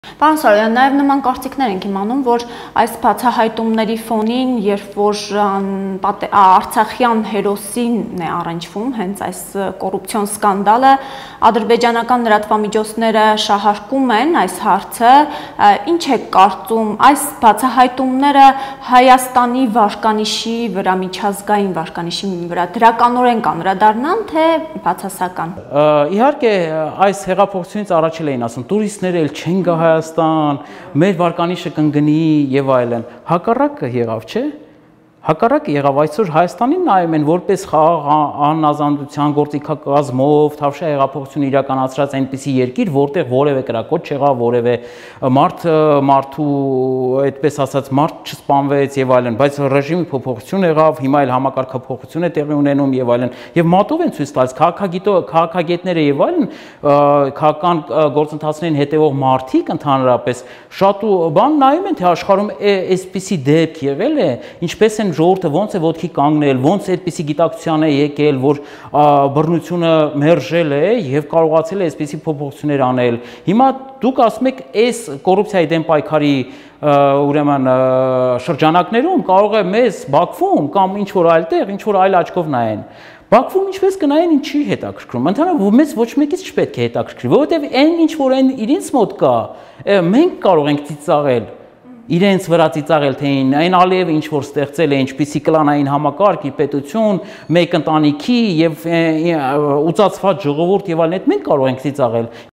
Պարոն Սարոյան, նաև նման կարծիքներ ենք իմանում, որ այս բացահայտումների ֆոնին, երբ որ արցախյան հերոսին է առնչվում հենց այս կոռուպցիոն սկանդալը, ադրբեջանական լրատվամիջոցները շահարկում են այս հարցը, ինչ եք կարծում, այս բացահայտումները Հայաստանի վարկանիշի վրա, միջազգային վարկանիշի վրա դրականորեն կանդրադառնան, թե բացասական։ Իհարկե, այս հեղափոխությունից առաջ էին ասում, տուրիստները էլ չեն գա Հայաստան, մեր վարկանիշը կընկնի եւ այլն։ Հակառակը եղավ, չէ՞։ Հակառակը եղավ, այսօր Հայաստանին նայում են որպես խաղաղ անազանդության գործիքակազմով, Թավշյա հեղափոխությունը իրականացրած այնպիսի երկիր, որտեղ որևէ կրակոտ չեղավ, որևէ մարդու, այդպես ասած, մարդ չսպանվեց եւ այլն, բայց ռեժիմի փոփոխություն եղավ, հիմա էլ համակարգափոխություն է տեղի ունենում եւ այլն։ Եվ մատով են ցույց տալիս քաղաքագետները եւ այլն, քաղաքական գործընթացներին հետևող մարդիկ ընդհանրապես շատ ու բան նայում են, թե աշխարհում այսպիսի դեպք եղել է, ինչպես են ժողովուրդը ոնց է ոտքի կանգնել, ոնց այդպիսի գիտակցության է եկել, որ բռնությունը մերժել է եւ կարողացել է այսպիսի փոփոխություններ անել։ Հիմա դուք ասում եք, այս կոռուպցիայի դեմ պայքարի ուրեմն շրջանակներում կարող է մեզ Բաքվում կամ ինչ որ այլ տեղ, ինչ որ այլ աչքով նայեն։ Բաքվում ինչպես կնայեն, ինչի հետաքրքրում։ Ընդհանրապես մեզ ոչ մեկից չպետք է հետաքրքրի, որովհետեւ այն ինչ որ այն իրենց մոտ կա, մենք կարող ենք ծիծաղել իրենց վրա ծիծաղել, թե այն Ալիևը ինչ որ ստեղծել է, ինչպիսի կլանային համակարգ, պետություն, մեկ ընտանիքի եւ ուծացված ժողովուրդ եւ այլն, մենք կարող ենք ծիծաղել։